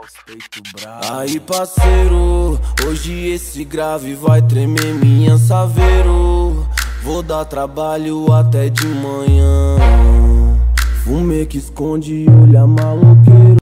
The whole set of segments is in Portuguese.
Aí parceiro, hoje esse grave vai tremer minha saveiro. Vou dar trabalho até de manhã. Fumê que esconde olha maloqueiro.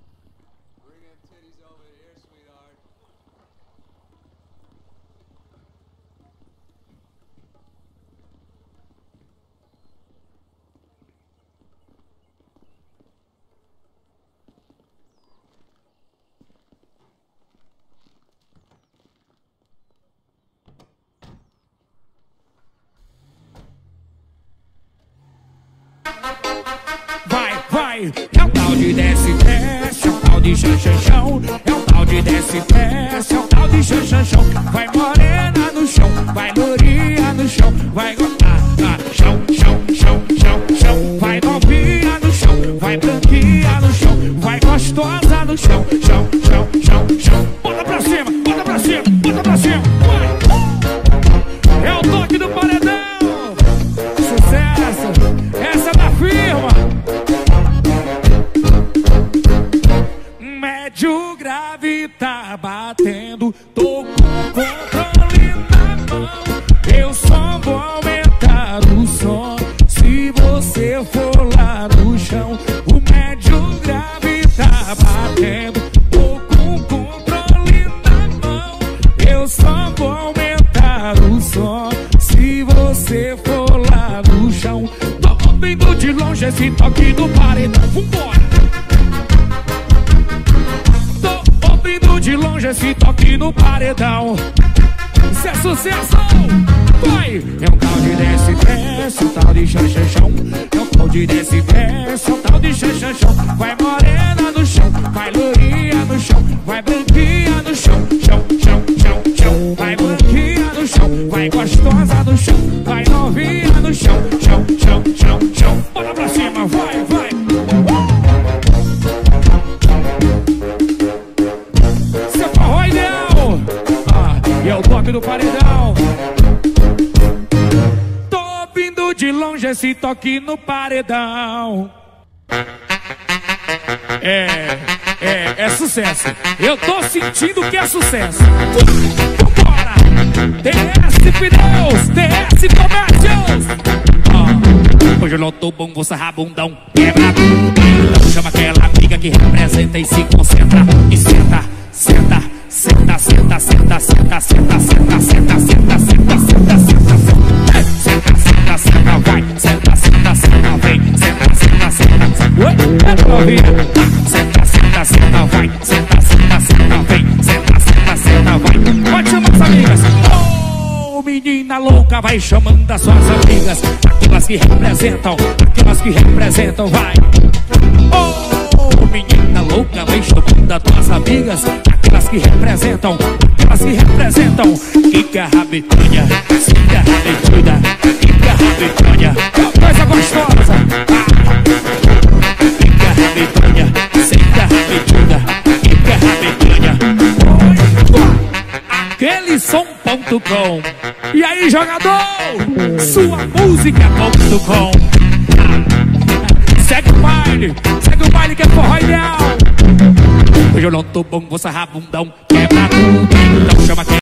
Vai, é o tal de desce, desce, é o tal de chanchão, é o tal de desce, desce, é o tal de chanchão. Vai morena no chão, vai lourinha no chão, vai chão, chão, vai novinha no chão, vai branquinha no chão, vai gostosa no chão, chão. Bota pra cima, bota pra cima, bota pra cima, vai. É o toque do paredão, sucesso, essa é da firma. Médio grave tá batendo, tô com o controle na mão. Eu só vou aumentar o som se você for lá no chão. O médio grave tá batendo, tô com o controle na mão. Eu só vou aumentar o som se você for lá no chão. Tô ouvindo de longe esse toque do paredão. Vambora! De longe esse toque no paredão. Isso é sucesso! Vai! É um tal de desce, desce, um tal de chanchão. É um tal de desce, desce, um tal de chanchão. Vai morena no chão, vai lourinha no chão, vai branquinha no chão, chão. Vai branquinha no chão, vai gostosa no chão, vai novinha no chão, chão. Bora pra cima, vai! E é o toque do paredão. Tô vindo de longe esse toque no paredão. É sucesso. Eu tô sentindo que é sucesso. Vambora! TS Pneus, TS Comércios. Hoje eu não tô bom, vou sarrar bundão. Quebra tudo. Chama aquela amiga que representa e se concentra. E senta. Senta, vai, senta, vem, senta, oi, é novinha. Senta, vai, senta, vem, senta, vai. Pode chamar as amigas. Oh, menina louca, vai chamando as suas amigas. Aquelas que representam, vai. Oh, menina louca, vai chamando as tuas amigas. Aquelas que representam, Kika Rabetânia, Kika Rabetuda, Kika Rabetânia, coisa gostosa. Kika Rabetânia, Kika Rabetuda, Kika Rabetânia. Aquele som.com. E aí, jogador? Sua música.com. Segue o baile que é forró ideal. Hoje eu não tô bom, vou sarrar bundão. Quebra tudo, então chama quem.